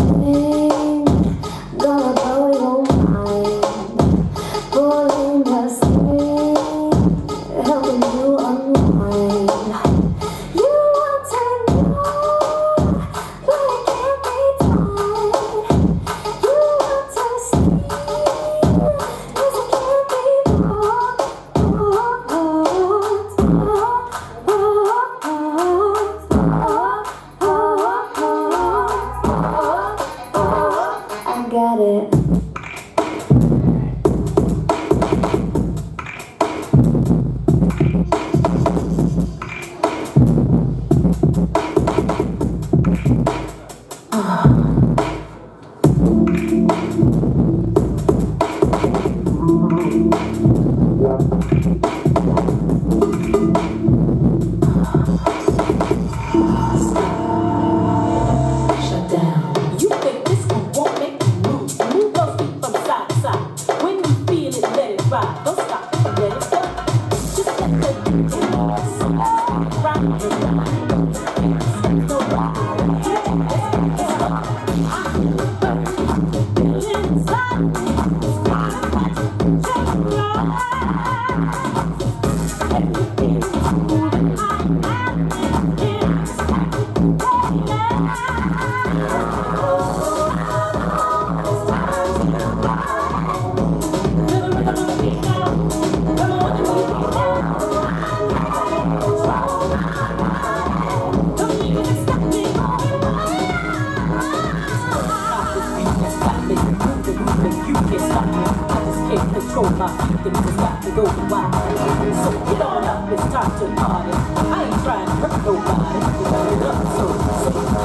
string, gonna blow your mind. Pulling the string, helping you unwind. You want to know, but it can't be done. You want to scream, 'cause it can't be bought. I got it. Control my feelings, it's got to go wild. So get on up, it's time to party. I ain't trying to hurt nobody. You got it up, so